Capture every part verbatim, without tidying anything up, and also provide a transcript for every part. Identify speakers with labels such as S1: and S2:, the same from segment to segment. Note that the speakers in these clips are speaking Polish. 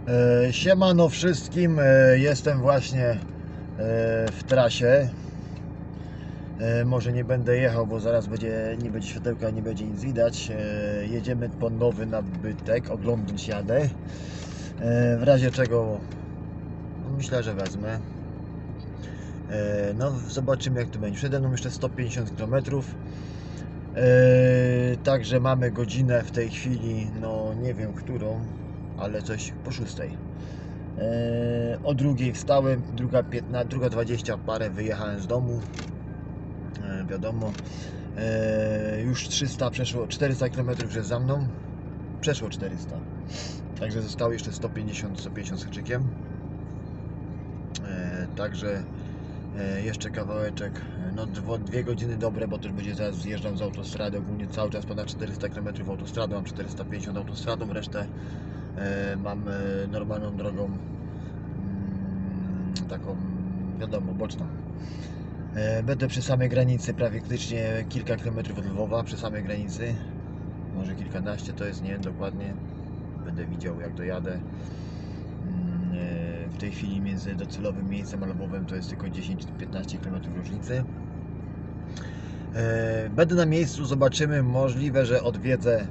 S1: E, Siemano wszystkim, e, jestem właśnie e, w trasie. E, Może nie będę jechał, bo zaraz będzie, nie będzie światełka, nie będzie nic widać. E, Jedziemy po nowy nabytek, oglądać jadę. E, W razie czego myślę, że wezmę. E, No zobaczymy, jak to będzie. Przede mną jeszcze sto pięćdziesiąt kilometrów. Eee, także mamy godzinę w tej chwili, no nie wiem którą, ale coś po szóstej. Eee, o drugiej wstałem, druga piętnaście, druga dwadzieścia parę wyjechałem z domu. Eee, wiadomo, eee, już trzysta przeszło, czterysta kilometrów już jest za mną. Przeszło czterysta. Także zostało jeszcze sto pięćdziesiąt, sto pięćdziesiąt z haczykiem. Eee, także jeszcze kawałeczek, no dwie godziny dobre, bo też będzie zaraz zjeżdżam z autostrady, ogólnie cały czas ponad czterysta kilometrów autostradą, mam czterysta pięćdziesiąt autostradą, resztę e, mam e, normalną drogą, mm, taką wiadomo, boczną. E, będę przy samej granicy, prawie praktycznie kilka kilometrów od Lwowa, przy samej granicy, może kilkanaście to jest, nie wiem dokładnie, będę widział jak dojadę. W tej chwili między docelowym miejscem a Lwowem to jest tylko dziesięć do piętnastu kilometrów różnicy. Będę na miejscu, zobaczymy, możliwe, że odwiedzę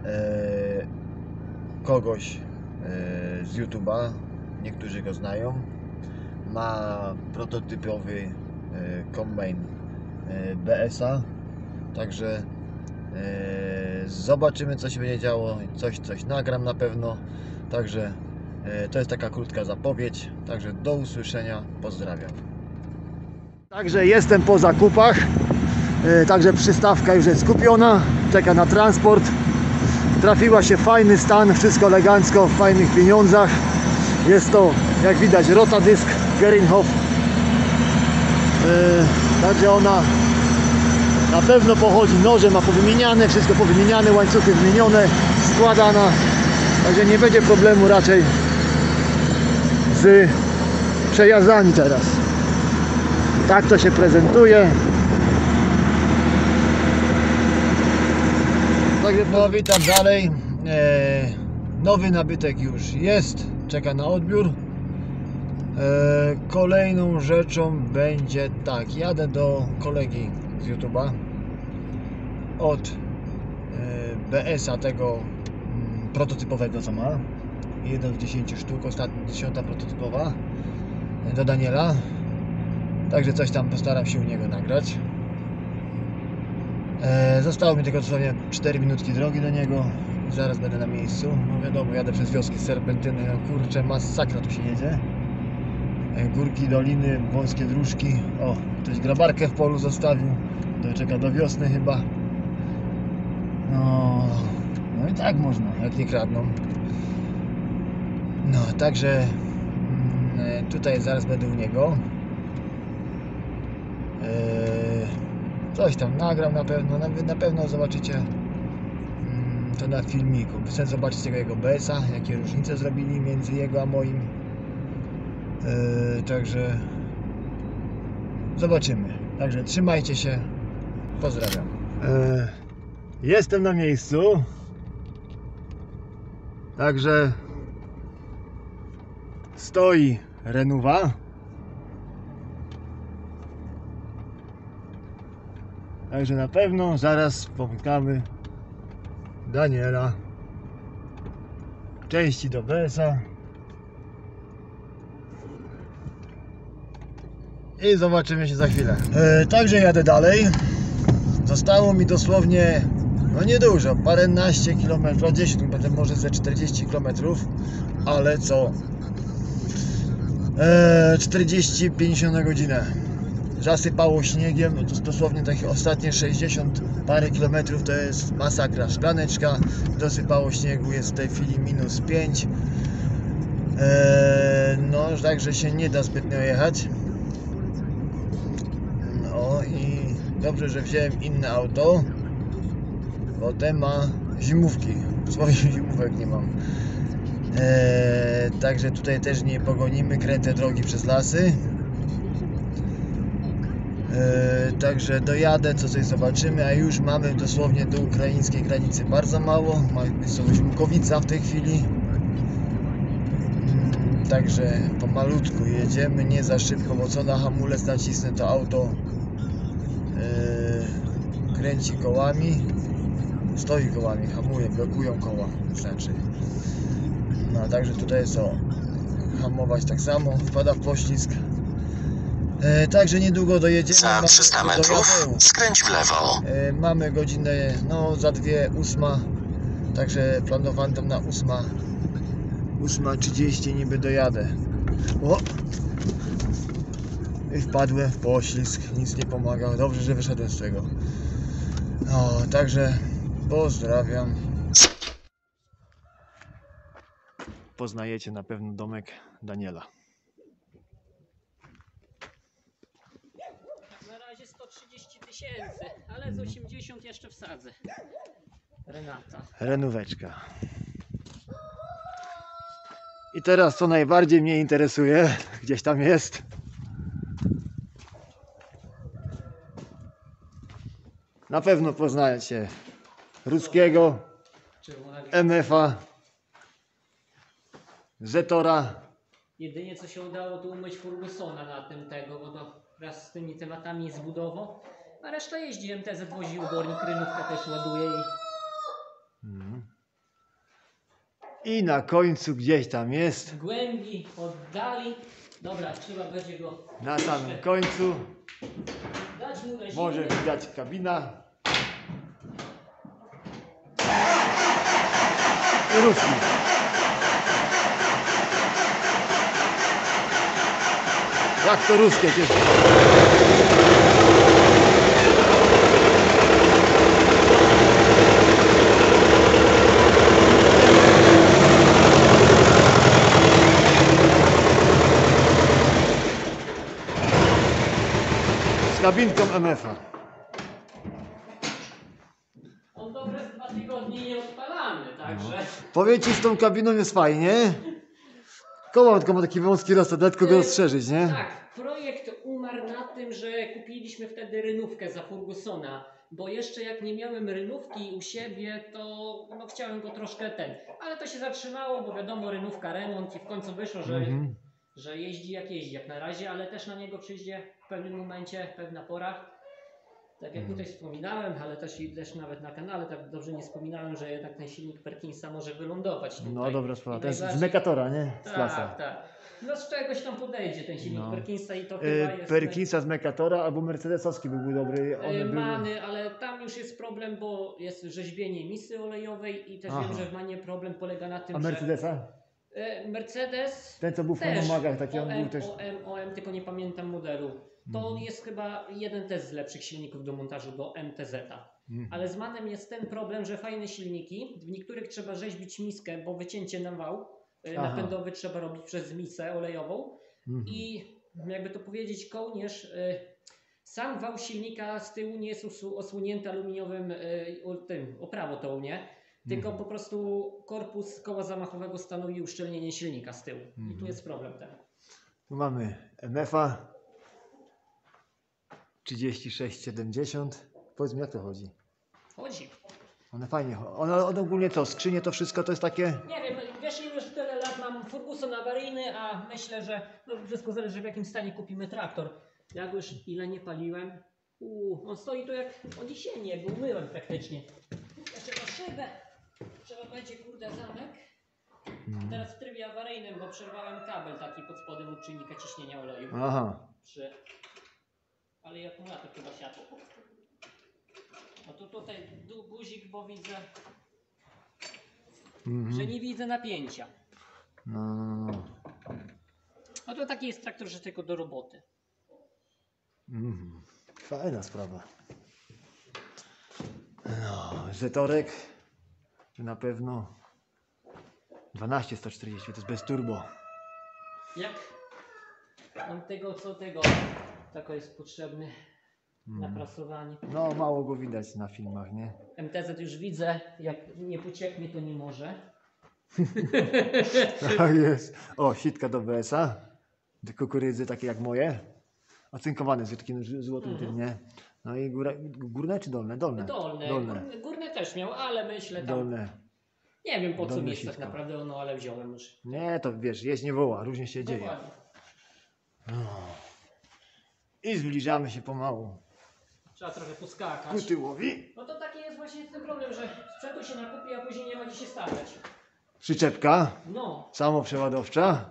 S1: kogoś z YouTube'a, niektórzy go znają. Ma prototypowy kombajn B S a, także zobaczymy, co się będzie działo, coś, coś nagram na pewno, także to jest taka krótka zapowiedź, także do usłyszenia, pozdrawiam. Także jestem po zakupach, także przystawka już jest kupiona, czeka na transport. Trafiła się fajny stan, wszystko elegancko, w fajnych pieniądzach. Jest to, jak widać, Rotadysk Gerinhof. Także ona na pewno pochodzi, noże ma powymieniane, wszystko powymieniane, łańcuchy wymienione, składana. Także nie będzie problemu raczej z przejazdami teraz. Tak to się prezentuje. Także no, witam dalej. E, nowy nabytek już jest, czeka na odbiór. E, kolejną rzeczą będzie tak, jadę do kolegi z YouTube'a od e, B S a tego prototypowego, co ma, jeden z dziesięciu sztuk, ostatnia dziesiąta prototypowa, do Daniela, także coś tam postaram się u niego nagrać. e, zostało mi tylko dosłownie cztery minutki drogi do niego i zaraz będę na miejscu. No wiadomo, jadę przez wioski Serpentyny, no kurczę, masakra tu się jedzie, e, górki, doliny, wąskie dróżki. O, ktoś grabarkę w polu zostawił, to czeka do wiosny chyba. No No i tak można, jak nie kradną. No, także mm, tutaj zaraz będę u niego. Eee, coś tam nagram na pewno, na, na pewno zobaczycie mm, to na filmiku. Chcę zobaczyć tego jego B S a, jakie różnice zrobili między jego a moim. Eee, także zobaczymy. Także trzymajcie się. Pozdrawiam. Eee, jestem na miejscu. Także stoi Renuwa. Także na pewno zaraz spotkamy Daniela. Części do B S a. I zobaczymy się za chwilę. E, także jadę dalej. Zostało mi dosłownie, no niedużo, paręnaście kilometrów, dziesięć, może ze czterdzieści kilometrów, ale co? Eee, czterdzieści pięćdziesiąt na godzinę. Zasypało śniegiem, to dosłownie takie ostatnie sześćdziesiąt parę kilometrów to jest masakra. Szklaneczka, dosypało śniegu, jest w tej chwili minus pięć. Eee, no, także się nie da zbytnio jechać. No i dobrze, że wziąłem inne auto, bo te ma zimówki, swoich zimówek nie mam. Eee, także tutaj też nie pogonimy, kręte drogi przez lasy. Eee, także dojadę, co coś zobaczymy, a już mamy dosłownie do ukraińskiej granicy bardzo mało. Mamy miejscowość Mukowica w tej chwili. także pomalutku jedziemy, nie za szybko, bo co na hamulec nacisnę, to auto yy, kręci kołami, stoi kołami, hamuje, blokują koła, znaczy. No także tutaj jest o, hamować tak samo, wpada w poślizg. E, także niedługo dojedziemy.
S2: Za trzysta metrów skręć w lewo.
S1: E, mamy godzinę, no za dwie, ósma. Także planowałem tam na ósma. ósma trzydzieści niby dojadę. O! I wpadłem w poślizg, nic nie pomagał. Dobrze, że wyszedłem z tego. O, także pozdrawiam. Poznajecie na pewno domek Daniela.
S3: Na razie sto trzydzieści tysięcy, ale z osiemdziesiąt jeszcze wsadzę. Renata.
S1: Renóweczka. I teraz co najbardziej mnie interesuje, gdzieś tam jest. Na pewno poznajecie Ruskiego, M F a, Zetora.
S3: Jedynie co się udało to umyć Fergusona na tym tego, bo to raz z tymi tematami z budową, a reszta jeździ, M T Z wozi obornik, rynówkę też ładuje i...
S1: I na końcu gdzieś tam jest,
S3: w głębi, oddali. Dobra, trzeba będzie go
S1: na samym końcu,
S3: dać mu reziny.
S1: może widać kabina. I Ruski. Jak to ruskie jest? Z kabinką M F a.
S3: On dobre z dwa tygodnie nie odpalany, także...
S1: Powiem ci, z tą kabiną jest fajnie. Koło tylko ma taki wąski rozsad, tylko go rozszerzyć, nie?
S3: Tak, projekt umarł na tym, że kupiliśmy wtedy rynówkę za Fergusona, bo jeszcze jak nie miałem rynówki u siebie, to no, chciałem go troszkę ten, ale to się zatrzymało, bo wiadomo, rynówka, remont i w końcu wyszło, że,
S1: Mhm.
S3: że jeździ jak jeździ jak na razie, ale też na niego przyjdzie w pewnym momencie, pewna pora. Tak jak tutaj wspominałem, ale też, i też nawet na kanale tak dobrze nie wspominałem, że jednak ten silnik Perkinsa może wylądować tutaj.
S1: No dobra sprawa,
S3: I
S1: to jest z
S3: najbardziej-
S1: Mekatora, nie? Z
S3: Tak,
S1: klasa.
S3: tak. No z czegoś tam podejdzie ten silnik
S1: No.
S3: Perkinsa i to chyba
S1: E,
S3: jest...
S1: Perkinsa z Mekatora albo Mercedesowski by był dobry. One
S3: e,
S1: były...
S3: Many, ale tam już jest problem, bo jest rzeźbienie misy olejowej i też
S1: Aha.
S3: wiem, że w Manie problem polega na tym,
S1: A Mercedesa?
S3: że e, Mercedes
S1: Ten co był w
S3: też
S1: Fonomagach, taki on
S3: O M,
S1: był też...
S3: O M, O M, tylko nie pamiętam modelu. To
S1: Mhm.
S3: jest chyba jeden też z lepszych silników do montażu do M T Z-a.
S1: Mhm.
S3: Ale z Manem jest ten problem, że fajne silniki, w niektórych trzeba rzeźbić miskę, bo wycięcie na wał e,
S1: Aha.
S3: napędowy trzeba robić przez misę olejową.
S1: Mhm.
S3: I jakby to powiedzieć, kołnierz, y, sam wał silnika z tyłu nie jest usu- osłonięty aluminiowym y, o- tym, oprawą tą, nie? Tylko
S1: Mhm.
S3: po prostu korpus koła zamachowego stanowi uszczelnienie silnika z tyłu. I tu
S1: Mhm.
S3: jest problem ten.
S1: Tu mamy M F a trzydzieści sześć siedemdziesiąt. Powiedz mi, jak to chodzi?
S3: Chodzi.
S1: One fajnie, one, one ogólnie to, skrzynie to wszystko to jest takie...
S3: Nie wiem, wiesz, już tyle lat mam Ferguson awaryjny, a myślę, że no, wszystko zależy w jakim stanie kupimy traktor. Ja go już ile nie paliłem. Uuu, on stoi tu jak od jesieni, jak go umyłem praktycznie. Jeszcze na szybę. Trzeba będzie, kurde, zamek. Teraz w trybie awaryjnym, bo przerwałem kabel taki pod spodem od czynnika ciśnienia oleju.
S1: Aha.
S3: Przy... Ale i akumulator chyba siadł. No to tutaj du- guzik, bo widzę,
S1: Mhm.
S3: że nie widzę napięcia.
S1: No, no, no.
S3: No to taki jest traktor, że tylko do roboty.
S1: Mhm. Fajna sprawa. No, Zetorek to na pewno dwanaście sto czterdzieści, to jest bez turbo.
S3: Jak on tego co tego, tako jest potrzebny na prasowanie.
S1: No, mało go widać na filmach, nie?
S3: M T Z już widzę, jak nie pocieknie to nie może.
S1: Tak jest. O, sitka do B S a. Do kukurydzy takie jak moje. Ocynkowane z takim ż- złotym tym, nie? No i góra, górne czy dolne? Dolne.
S3: Dolne,
S1: Dolne.
S3: Górne, górne też miał, ale myślę tam
S1: Dolne.
S3: Nie wiem po co
S1: Dolne
S3: mi jest tak
S1: sitko.
S3: naprawdę, no ale wziąłem już.
S1: Nie, to wiesz, jest nie woła, różnie się dzieje.
S3: Dokładnie.
S1: No. I zbliżamy się pomału
S3: Trzeba trochę poskakać.
S1: ku tyłowi.
S3: No to taki jest właśnie ten problem, że sprzętu się nakupi, a później nie ma gdzie się stawiać.
S1: Przyczepka
S3: No,
S1: samoprzeładowcza.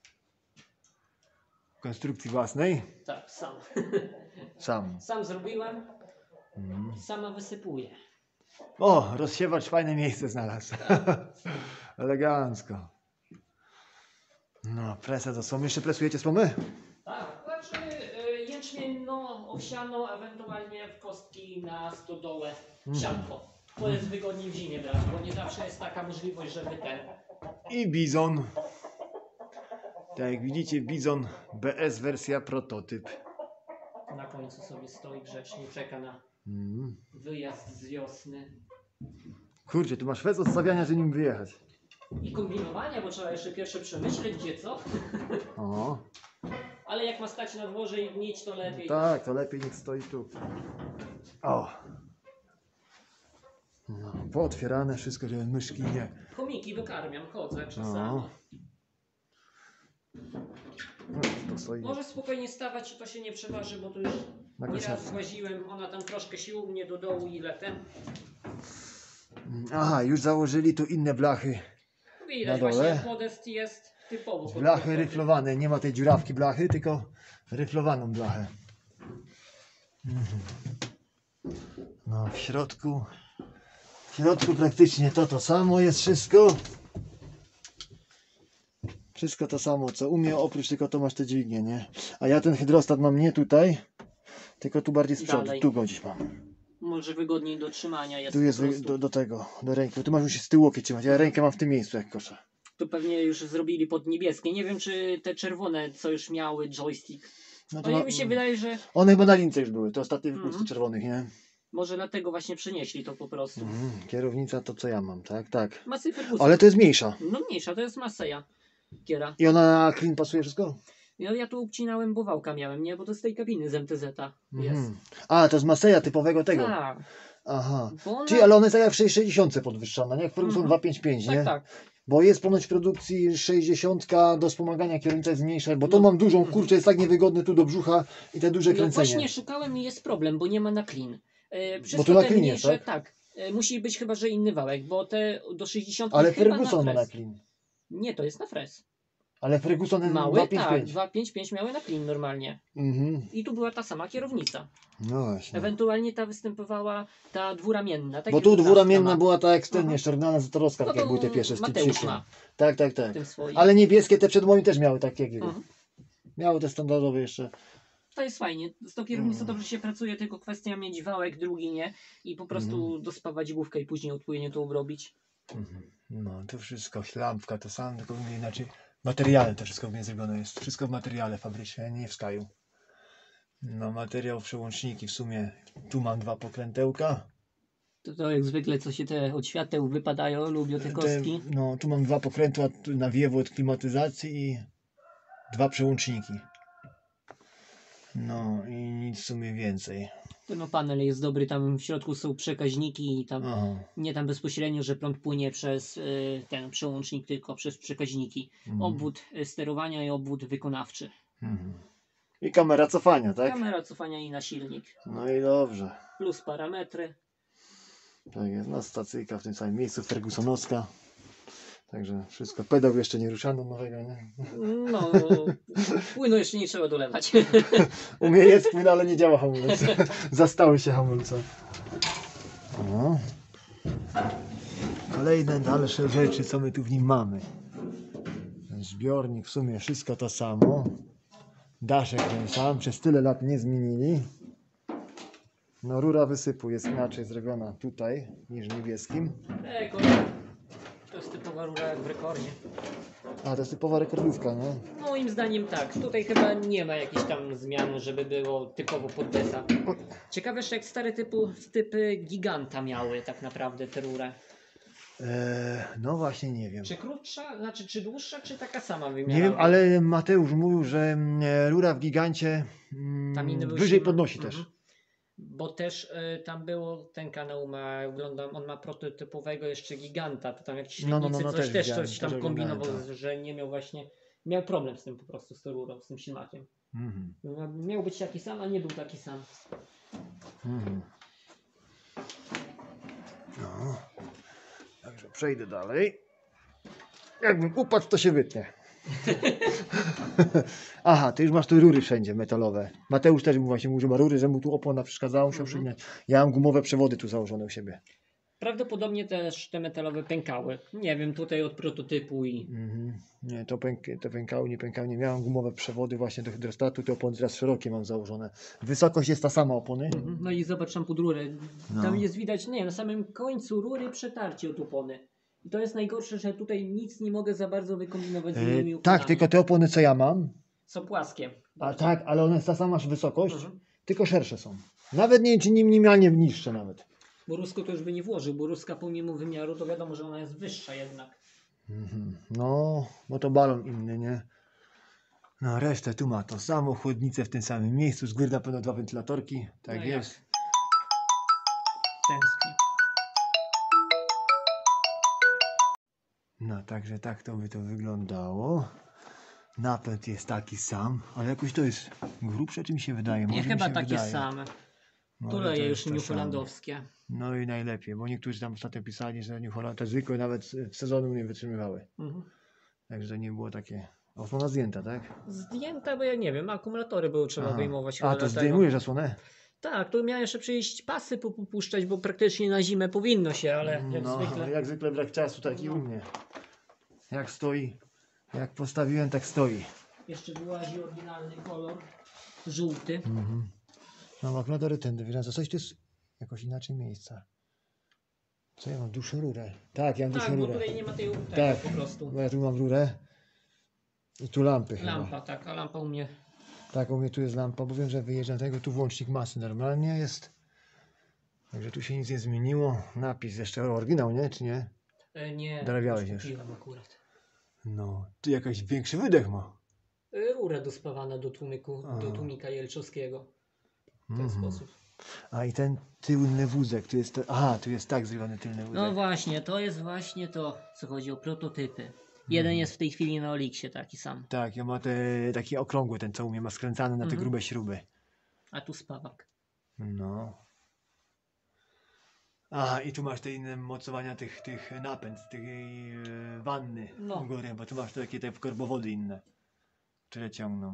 S1: W konstrukcji własnej.
S3: tak, sam.
S1: Sam.
S3: Sam zrobiłem,
S1: Mm.
S3: sama wysypuję.
S1: O, rozsiewacz fajne miejsce znalazł. Elegancko. No, presę to są. Jeszcze presujecie słomy?
S3: Tak, znaczy y, jęczmień, no, owsiano, ewentualnie w kostki na stodołę, sianko. To jest wygodniej w zimie brać, bo nie zawsze jest taka możliwość, żeby ten...
S1: I bizon. Tak jak widzicie, bizon B S wersja prototyp.
S3: Na końcu sobie stoi grzecznie, czeka na
S1: Mm.
S3: wyjazd z wiosny.
S1: Kurczę, tu masz fez odstawiania, żeby nim wyjechać.
S3: I kombinowania, bo trzeba jeszcze pierwsze przemyśleć, gdzie co.
S1: O,
S3: Ale jak ma stać na dworze i gnić, to lepiej.
S1: tak, to lepiej niech stoi tu. O. No, pootwierane wszystko, żeby myszki nie...
S3: Chomiki dokarmiam, chodzę czasami.
S1: No. No, to stoi.
S3: Może spokojnie stawać, to się nie przeważy, bo tu już
S1: Na
S3: nieraz
S1: kosiarce.
S3: złaziłem, ona tam troszkę się u mnie do dołu, ile ten.
S1: Aha, już założyli tu inne blachy.
S3: Widać
S1: Na dole?
S3: właśnie, podest jest typowo. pod
S1: Blachy
S3: podest.
S1: ryflowane, nie ma tej dziurawki blachy, tylko ryflowaną blachę. Mhm. No w środku, w środku praktycznie to to samo jest wszystko. Wszystko to samo co u mnie, oprócz tylko to masz te dźwignie, nie? A ja ten hydrostat mam nie tutaj, tylko tu bardziej z przodu,
S3: Dalej.
S1: tu go gdzieś mam.
S3: Może wygodniej do trzymania jest.
S1: Tu jest
S3: po
S1: wy-
S3: prostu.
S1: do, do tego, do ręki, tu masz musisz z tyłu łokieć trzymać, ja rękę mam w tym miejscu jak kosza.
S3: Tu pewnie już zrobili pod niebieskie. Nie wiem, czy te czerwone, co już miały joystick.
S1: No
S3: No
S1: ma-
S3: mi się wydaje, że
S1: One chyba na lince już były, to ostatnie wypusty
S3: Mhm.
S1: czerwonych, nie?
S3: może dlatego właśnie przenieśli to po prostu.
S1: Mhm. Kierownica to co ja mam, tak? Tak.
S3: Masy Ferguson.
S1: Ale to jest mniejsza.
S3: No mniejsza, to jest Maseja. Kiera.
S1: I ona na clean pasuje wszystko?
S3: Ja, ja tu obcinałem, bo wałka miałem, nie? Bo to z tej kabiny z M T Z-a jest.
S1: Mhm. A, to z Maseja typowego tego.
S3: Tak.
S1: Aha.
S3: Bo ona...
S1: Czyli, ale ona jest tak jak w sześćset sześćdziesiąt podwyższana, nie? Jak Ferguson
S3: Mhm.
S1: dwieście pięć pięć, nie?
S3: Tak, tak.
S1: Bo jest ponoć w produkcji sześćdziesiąt do wspomagania kierownica jest mniejsza, bo to
S3: No.
S1: mam dużą,
S3: Mhm.
S1: kurczę, jest tak niewygodne tu do brzucha i te duże
S3: No
S1: kręcenie.
S3: właśnie szukałem i jest problem, bo nie ma na clean. E,
S1: Bo tu na
S3: te
S1: clean
S3: mniejsze,
S1: jest, tak?
S3: tak. E, musi być chyba, że inny wałek, bo te do sześćdziesiąt
S1: Ale
S3: chyba
S1: Ferguson ma
S3: na
S1: na
S3: fres.
S1: clean.
S3: Nie, to jest na fres.
S1: Ale Ferguson
S3: Mały,
S1: dwieście pięć
S3: tak.
S1: pięć.
S3: dwa pięć pięć miały na clean normalnie.
S1: Mhm.
S3: I tu była ta sama kierownica.
S1: No właśnie.
S3: Ewentualnie ta występowała, ta dwuramienna. Tak
S1: Bo
S3: jak
S1: tu
S3: dwunastka
S1: dwuramienna
S3: ma.
S1: była ta jak ten
S3: Aha.
S1: jeszcze oryginalna Zatorowska,
S3: No
S1: tak jak
S3: to
S1: były te pierwsze z tym
S3: Mateusz
S1: ciszym.
S3: ma
S1: Tak, tak, tak.
S3: w tym swoim.
S1: Ale niebieskie te przed moimi też miały takie jak jego.
S3: Mhm.
S1: Miały te standardowe jeszcze.
S3: To jest fajnie. Z tą kierownicą
S1: Mm.
S3: dobrze się pracuje, tylko kwestia mieć wałek, drugi nie. I po prostu
S1: Mhm.
S3: dospawać główkę i później odpowiednio to obrobić.
S1: Mhm. No to wszystko, lampka to samo, tylko w inaczej. Materiale to wszystko w mnie zrobione jest. Wszystko w materiale fabryczne, nie w skaju. No materiał, przełączniki w sumie. Tu mam dwa pokrętełka.
S3: To, to jak zwykle, co się te od świateł wypadają, lubią te
S1: Te,
S3: kostki.
S1: no tu mam dwa pokrętła tu na wiewu od klimatyzacji i dwa przełączniki. No i nic w sumie więcej.
S3: Ten no, panel jest dobry, tam w środku są przekaźniki i tam
S1: Aha.
S3: nie tam bezpośrednio, że prąd płynie przez y, ten przełącznik, tylko przez przekaźniki.
S1: Mhm.
S3: Obwód y, sterowania i obwód wykonawczy.
S1: Mhm. I kamera cofania, tak?
S3: Kamera cofania i na silnik.
S1: No i dobrze.
S3: Plus parametry.
S1: Tak jest, no stacyjka w tym samym miejscu, Fergusonowska. Także wszystko. Pedał jeszcze nie ruszano nowego, nie?
S3: No, płynu jeszcze nie trzeba dolewać.
S1: U mnie jest płyn, ale nie działa hamulec. Zastały się hamulce. O. Kolejne dalsze rzeczy, co my tu w nim mamy. Zbiornik, w sumie wszystko to samo. Daszek ten sam, przez tyle lat nie zmienili. No rura wysypu jest inaczej zrobiona tutaj niż niebieskim.
S3: Rekord. To jest typowa rura jak w rekordzie.
S1: A, to jest typowa rekordówka, nie?
S3: Moim zdaniem tak. Tutaj chyba nie ma jakichś tam zmian, żeby było typowo pod desa. Ciekawe, że jak stare typu, typy giganta miały tak naprawdę tę rurę.
S1: Eee, no właśnie nie wiem.
S3: Czy krótsza, znaczy czy dłuższa, czy taka sama wymiana?
S1: Nie wiem, ale Mateusz mówił, że mm, rura w gigancie mm,
S3: Tam inny był
S1: wyżej
S3: silnik.
S1: podnosi
S3: Mhm.
S1: też.
S3: Bo też y, tam było, ten kanał ma, oglądam, on ma prototypowego jeszcze giganta, to tam jakiś
S1: No, no, no,
S3: średnicy
S1: no,
S3: coś
S1: też
S3: też
S1: widziałem,
S3: coś
S1: też
S3: tam
S1: oglądałem
S3: kombinował,
S1: to.
S3: że nie miał właśnie, miał problem z tym po prostu, z tą rurą, z tym ślimakiem.
S1: Mhm.
S3: Miał być taki sam, a nie był taki sam.
S1: Mhm. No. Także przejdę dalej. Jakbym upadł, to się wytnie. Aha, ty już masz tu rury wszędzie metalowe. Mateusz też mu właśnie mówił, że ma rury, że mu tu opona przeszkadzała, musiał
S3: Mhm.
S1: przygnać. Ja mam gumowe przewody tu założone u siebie.
S3: Prawdopodobnie też te metalowe pękały. Nie wiem, tutaj od prototypu i...
S1: Mhm. Nie, to, pęk, to pękało, nie pękało. Nie miałem gumowe przewody właśnie do hydrostatu, te opony teraz szerokie mam założone. Wysokość jest ta sama opony.
S3: Mhm. No i zobacz tam pod rurę.
S1: No.
S3: Tam jest widać, nie, na samym końcu rury przetarcie od opony. I to jest najgorsze, że tutaj nic nie mogę za bardzo wykombinować z innymi
S1: Yy,
S3: oponami.
S1: tak, tylko te opony co ja mam,
S3: Są płaskie.
S1: a tak, ale one jest ta sama wysokość,
S3: Mhm.
S1: tylko szersze są. Nawet nie wiem, czy minimalnie niższe nawet.
S3: Bo Rusko to już by nie włożył, bo Ruska pomimo wymiaru to wiadomo, że ona jest wyższa jednak.
S1: Mhm. No, bo to balon inny, nie? No, resztę tu ma to samo, chłodnicę w tym samym miejscu, z góry na pewno dwa wentylatorki, tak
S3: No
S1: jest.
S3: Tęskni.
S1: No, także tak to by to wyglądało. Napęd jest taki sam, ale jakoś to jest grubsze, czy mi się wydaje? Może
S3: Nie,
S1: mi
S3: chyba
S1: się
S3: takie
S1: wydaje.
S3: same.
S1: Może
S3: Tu
S1: to
S3: leje
S1: jest
S3: już
S1: to
S3: newfoundlandowskie.
S1: No i najlepiej, bo niektórzy tam ostatnio pisali, że New Holland, te zwykłe nawet w sezonu nie wytrzymywały.
S3: Mhm.
S1: Także to nie było takie... Osłona zdjęta, tak?
S3: Zdjęte, bo ja nie wiem, akumulatory było trzeba
S1: Aha.
S3: wyjmować.
S1: A,
S3: chyba
S1: to
S3: dlatego.
S1: zdejmujesz osłonę?
S3: Tak, tu miałem jeszcze przyjść pasy pu- puszczać, bo praktycznie na zimę powinno się, ale jak
S1: no,
S3: zwykle.
S1: jak zwykle brak czasu, taki
S3: No.
S1: u mnie. Jak stoi, jak postawiłem, tak stoi.
S3: Jeszcze wyłazi oryginalny kolor, żółty.
S1: Mhm. Mam akumulatory tędy, wiesz, co coś tu jest jakoś inaczej miejsca. Co ja mam? Dłuższą rurę. Tak, ja mam dłuższą
S3: Tak, bo
S1: rurę.
S3: tutaj nie ma tej tego
S1: Tak,
S3: po prostu.
S1: bo ja tu mam rurę i tu lampy chyba.
S3: Lampa, tak, a lampa u mnie.
S1: Tak, u mnie tu jest lampa, bo wiem, że wyjeżdżam tego, tu włącznik masy normalnie jest. Także tu się nic nie zmieniło. Napis jeszcze oryginał, nie? Czy nie?
S3: E, nie,
S1: Dorabiałeś już.
S3: kupiłem akurat.
S1: No, tu jakiś większy wydech ma.
S3: E, Rurę dospawana do tłumiku,
S1: Aha.
S3: do tłumika jelczowskiego. W ten
S1: Mhm.
S3: sposób.
S1: A i ten tylny wózek, tu jest, to, aha, tu jest tak zrywany tylny wózek.
S3: No właśnie, to jest właśnie to, co chodzi o prototypy. Jeden jest w tej chwili na Oliksie taki sam,
S1: Tak, ja ma te taki okrągły, ten co u mnie ma skręcany na te
S3: Mhm.
S1: grube śruby.
S3: a tu spawak.
S1: No. A i tu masz te inne mocowania tych, tych napęd, tej e, wanny
S3: No.
S1: u góry, bo tu masz te takie te korbowody inne, które ciągną.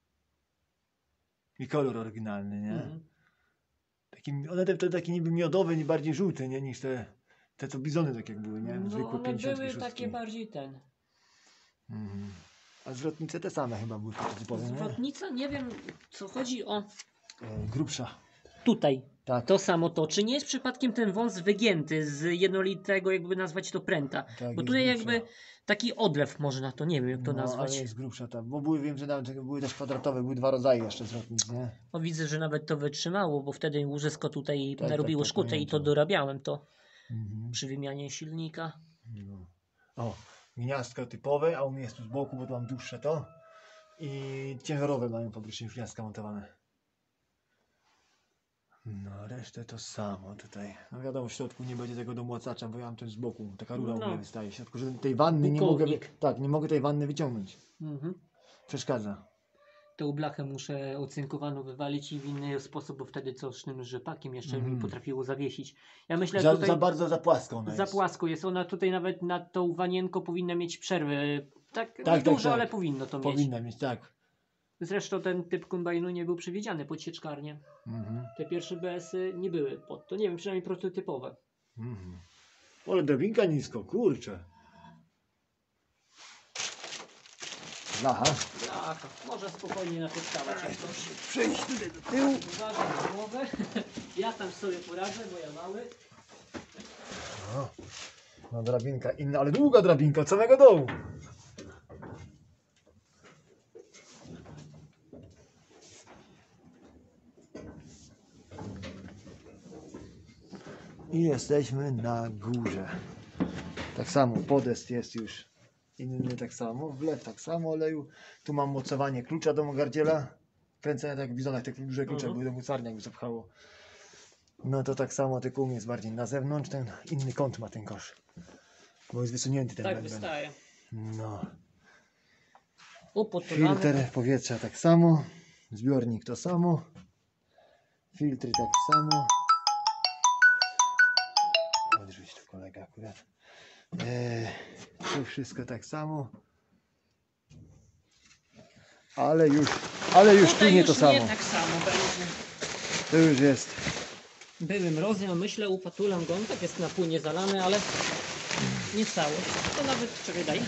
S1: I kolor oryginalny, nie?
S3: Mhm.
S1: Taki, one te, te takie niby miodowe, nie bardziej żółte, nie? Niż te, te co bizony tak jak były, nie?
S3: No
S1: Zwykłe
S3: one
S1: pięćdziesiątki
S3: były
S1: szóstki.
S3: takie bardziej ten.
S1: Mhm. A zwrotnice te same chyba były prototypowe, nie?
S3: Zwrotnica, nie wiem co chodzi o...
S1: E, grubsza.
S3: Tutaj,
S1: Tak,
S3: to samo to. Czy nie jest przypadkiem ten wąs wygięty z jednolitego, jakby nazwać to pręta?
S1: tak
S3: Bo
S1: jest
S3: tutaj
S1: grubsza.
S3: jakby taki odlew można, to nie wiem jak to
S1: No,
S3: nazwać.
S1: ale jest grubsza ta, bo były, wiem, że nawet były też kwadratowe, były dwa rodzaje jeszcze zwrotnic, nie?
S3: No widzę, że nawet to wytrzymało, bo wtedy łożysko tutaj
S1: Tak,
S3: narobiło
S1: tak, tak,
S3: szkutę i to
S1: pamiętam.
S3: dorabiałem to
S1: Mhm.
S3: przy wymianie silnika.
S1: No. O, gniazdko typowe, a u mnie jest tu z boku, bo tu mam dłuższe to. I ciężarowe mają pobrycznie gniazdka montowane. No, resztę to samo tutaj. No wiadomo, w środku nie będzie tego domłacacza, bo ja mam ten z boku, taka rura
S3: No.
S1: u mnie wystaje w środku, że tej wanny nie mogę, wy...
S3: Bukownik.
S1: tak, nie mogę tej wanny wyciągnąć.
S3: Mhm.
S1: Przeszkadza.
S3: Tą blachę muszę ocynkowaną wywalić i w inny sposób, bo wtedy cocznym rzepakiem jeszcze
S1: Mhm.
S3: mi potrafiło zawiesić. Ja myślę,
S1: Za,
S3: że tutaj
S1: za bardzo za płasko ona
S3: za
S1: jest.
S3: płasko jest. Ona tutaj nawet nad tą wanienką powinna mieć przerwę. Tak, tak,
S1: tak,
S3: dużo,
S1: tak.
S3: ale powinno to mieć.
S1: Powinna mieć, tak.
S3: Zresztą ten typ kombajnu nie był przewidziany pod sieczkarnię.
S1: Mhm.
S3: Te pierwsze B S y nie były pod to. Nie wiem, przynajmniej prototypowe.
S1: Mhm. Ale drabinka nisko, kurczę. Blacha.
S3: Ach, może spokojnie napieszkawać jakoś.
S1: Przejść tutaj do tyłu.
S3: Uważaj na głowę. Ja tam sobie poradzę, bo ja mały.
S1: O, no drabinka inna, ale długa drabinka od samego dołu. I jesteśmy na górze. Tak samo, podest jest już inny tak samo, wlew tak samo oleju. Tu mam mocowanie klucza do mogardziela. Kręcenie tak jak w bizonach, te duże klucze
S3: Mhm.
S1: były do mocarni, jakby zapchało. No to tak samo, tylko u mnie jest bardziej na zewnątrz, ten inny kąt ma ten kosz. Bo jest wysunięty ten
S3: Tak
S1: bęben.
S3: wystaje.
S1: No.
S3: Upotulamy.
S1: Filtr powietrza tak samo. Zbiornik to samo. Filtry tak samo. Odrzuć tu kolega akurat. Eee, tu wszystko tak samo. Ale już, ale już tu
S3: Tutaj
S1: nie
S3: już
S1: to samo.
S3: nie tak samo będzie.
S1: To już jest.
S3: Były mrozy, no myślę, upatulam go, on tak jest na pół nie zalany, ale nie całość. To nawet, czekaj, daj.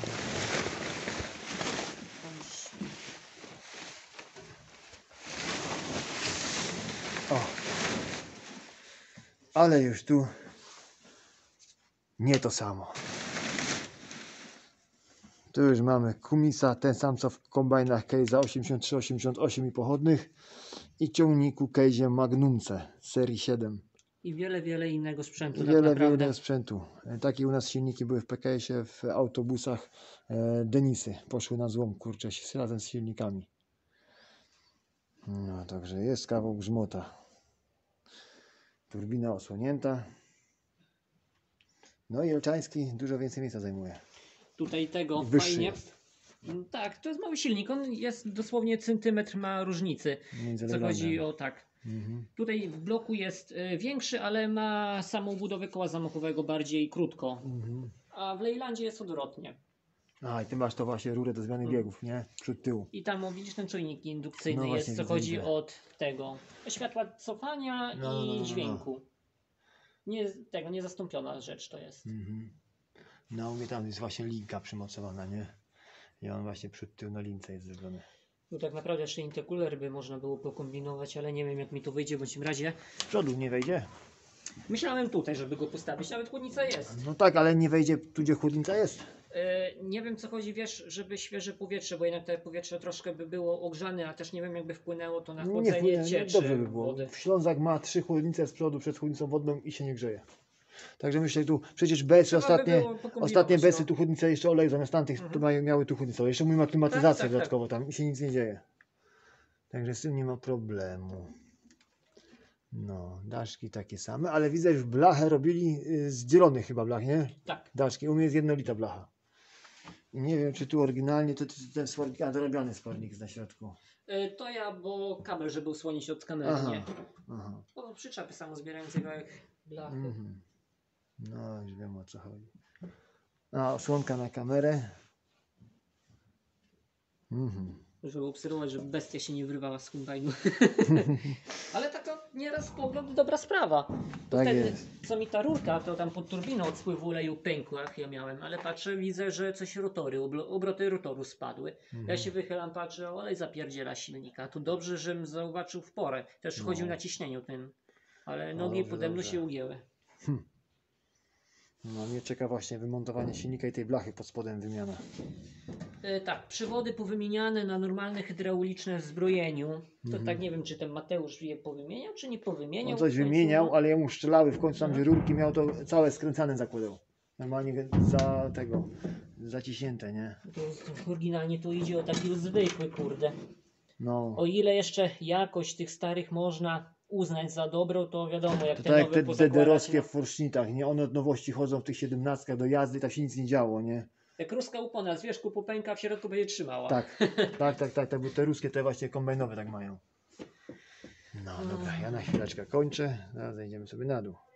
S1: O. Ale już tu nie to samo. Tu już mamy Kumisa, ten sam co w kombajnach Case'a osiemdziesiąt trzy osiemdziesiąt osiem i pochodnych i ciągniku Case'ie Magnumce serii siedem.
S3: I wiele, wiele innego sprzętu.
S1: I
S3: tak
S1: wiele,
S3: naprawdę.
S1: wiele sprzętu. E, Takie u nas silniki były w P K S-ie, w autobusach e, Denisy. Poszły na złom, kurczę, z- razem z silnikami. No, także jest kawał grzmota. Turbina osłonięta. No i Elczański dużo więcej miejsca zajmuje.
S3: Tutaj tego
S1: Wyższy
S3: fajnie.
S1: jest.
S3: Mm, Tak, to jest mały silnik. On jest dosłownie centymetr ma różnicy.
S1: Między
S3: Co chodzi
S1: Legrandem.
S3: o tak.
S1: Mhm.
S3: Tutaj w bloku jest y, większy, ale ma samą budowę koła zamachowego bardziej krótko.
S1: Mhm.
S3: A w Leylandzie jest odwrotnie.
S1: A i ty masz to właśnie rurę do zmiany
S3: Mhm.
S1: biegów, nie? Przód tyłu.
S3: I tam o, widzisz ten czujnik indukcyjny
S1: No
S3: jest,
S1: właśnie,
S3: co
S1: widzę,
S3: chodzi
S1: widzę.
S3: od tego światła cofania
S1: No, no, no,
S3: i
S1: no, no.
S3: dźwięku. Nie, tego niezastąpiona rzecz to jest.
S1: Mhm. No u mnie tam jest właśnie linka przymocowana, nie? I on właśnie przód tył na lince jest zrobiony.
S3: Tu tak naprawdę jeszcze intercooler by można było pokombinować, ale nie wiem jak mi to wyjdzie, bądź w razie.
S1: Z przodu nie wejdzie?
S3: Myślałem tutaj, żeby go postawić, nawet chłodnica jest.
S1: No tak, ale nie wejdzie tu, gdzie chłodnica jest.
S3: Yy, nie wiem co chodzi, wiesz, żeby świeże powietrze, bo jednak to powietrze troszkę by było ogrzane, a też nie wiem jakby wpłynęło to na
S1: Nie,
S3: chłodzenie
S1: wpłynie,
S3: cieczy
S1: dobrze by było.
S3: wody.
S1: Ślązak ma trzy chłodnice z przodu przed chłodnicą wodną i się nie grzeje. Także myślę tu, przecież besy
S3: Trzeba by
S1: ostatnie,
S3: było pokombinować,
S1: ostatnie besy
S3: no.
S1: tu chłodnice jeszcze olej zamiast tamtych
S3: Mhm.
S1: tu mają, miały tu chłodnicę. Jeszcze mój ma klimatyzację
S3: Tak, tak,
S1: dodatkowo tam i się nic nie dzieje. Także z tym nie ma problemu. No, daszki takie same, ale widzę, że blachę robili y, z dzielonych chyba blach, nie?
S3: Tak.
S1: Daszki, u mnie jest jednolita blacha. I nie wiem, czy tu oryginalnie to, to ten swornik, a dorobiony swornik jest na środku.
S3: Yy, to ja, bo kabel, żeby usłonić od kamery,
S1: Aha,
S3: nie?
S1: aha.
S3: No, przyczepy samozbierającego jak blachy.
S1: Mhm. No, już wiem o co chodzi. A, osłonka na kamerę. Mhm.
S3: Żeby obserwować, żeby bestia się nie wyrwała z kombajnu. Ale tak to nieraz pogląd dobra sprawa. To
S1: Tak
S3: wtedy,
S1: jest.
S3: co mi ta rurka, to tam pod turbiną od spływu oleju pękła, jak ja miałem, ale patrzę, widzę, że coś rotory, oblo- obroty rotoru spadły.
S1: Mhm.
S3: Ja się wychylam, patrzę, olej zapierdziela silnika. To dobrze, żebym zauważył w porę. Też
S1: No.
S3: chodził na ciśnieniu tym. Ale
S1: No,
S3: nogi
S1: dobrze,
S3: pode mną
S1: dobrze.
S3: się ugięły.
S1: No, mnie czeka właśnie wymontowanie silnika i tej blachy pod spodem wymiana.
S3: E, tak, przewody powymieniane na normalne hydrauliczne zbrojeniu. To
S1: Mhm.
S3: tak nie wiem, czy ten Mateusz je powymieniał, czy nie powymieniał.
S1: On coś
S3: W końcu,
S1: wymieniał,
S3: no.
S1: ale jemu szczelały w końcu tam, gdzie rurki miał, to całe skręcane zakładał. Normalnie za tego, zaciśnięte, nie?
S3: To, to oryginalnie tu idzie o taki zwykły, kurde.
S1: No.
S3: O ile jeszcze jakość tych starych można uznać za dobrą, to wiadomo, jak
S1: To
S3: te
S1: tak jak
S3: nowe
S1: te
S3: pozakładać,
S1: dederowskie
S3: no.
S1: w forsznitach, nie? One od nowości chodzą w tych siedemnastkach do jazdy, tam się nic nie działo, nie?
S3: Jak ruska upona z wierzchu popęka, w środku będzie trzymała.
S1: Tak, tak, tak, tak, tak, bo te ruskie, te właśnie kombajnowe tak mają. No dobra, ja na chwileczkę kończę, zaraz zejdziemy sobie na dół.